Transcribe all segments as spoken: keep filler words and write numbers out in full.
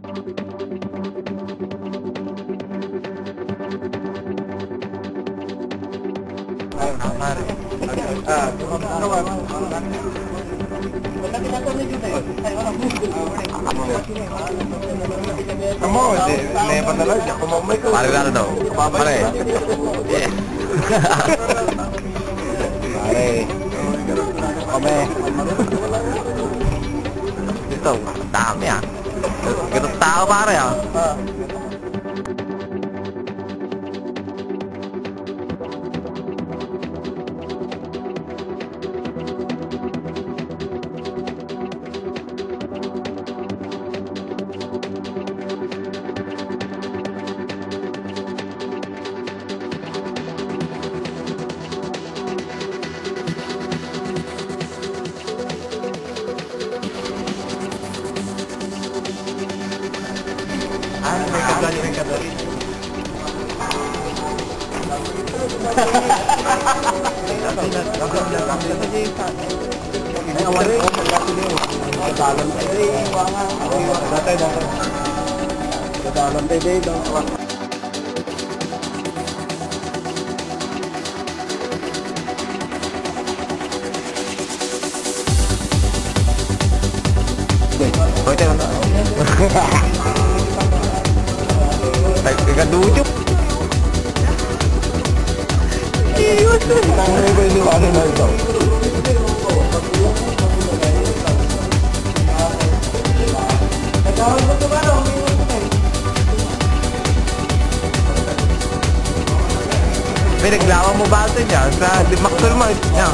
Ah, kamu di di bandar aja, aku mau main. Pare Ronaldo, pare. Yes. Pare. Kome. Ito, dami ah. Kita tao pare ah. Ah, mereka belajar mereka dari. Dalam tadi, datay datay. Dalam tadi dong. Hotel. Cái đu chút. Tangan ibu ini ada lagi tau. May naglawa mo ba ito niya? Sa Dimaksul mo niya.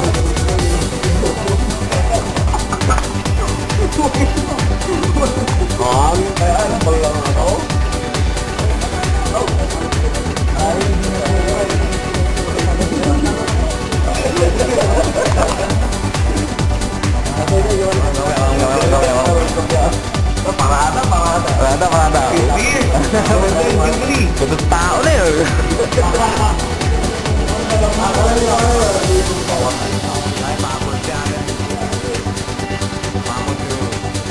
Ah, kaya ano ba lang ako? Parada, parada. Parada, parada. Betul tao na yun. Ay, mabot siya. Mabot yun.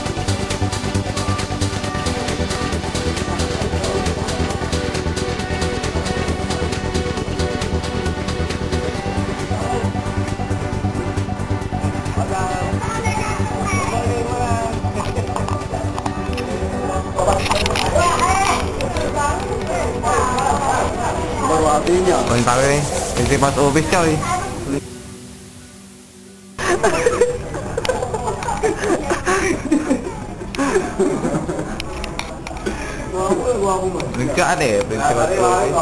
Baru artinya. Poin tahu ni. Isi pas obis kau ni. Dekat ada prinsip pas obis.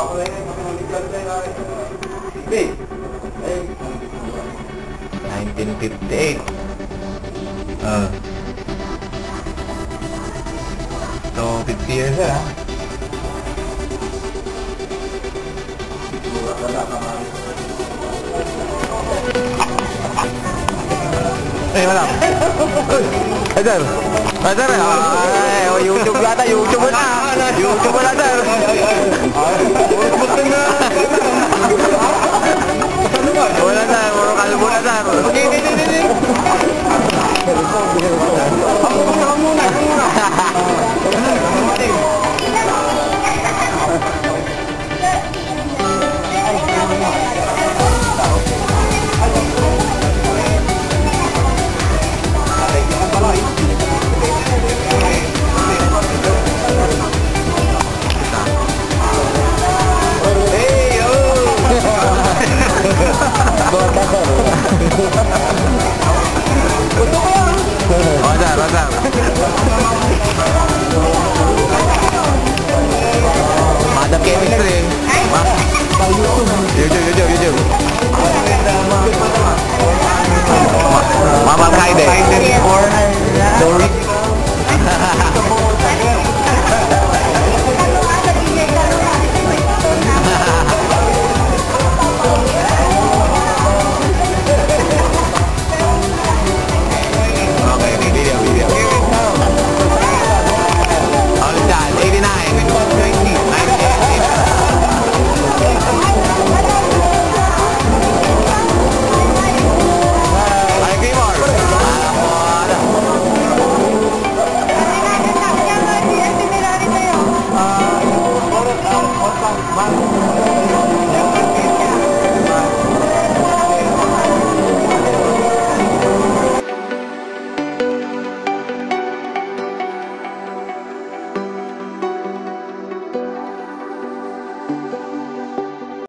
nineteen fifty-eight. Uh. So fifty years lah. Eh, malam. Azhar. Azhar. Ah, oh, YouTube lah, YouTube lah. YouTube lah, Azhar. Wala na, puro kalbo na, Azhar. Okay, okay, okay, okay. Ako muna, ako muna.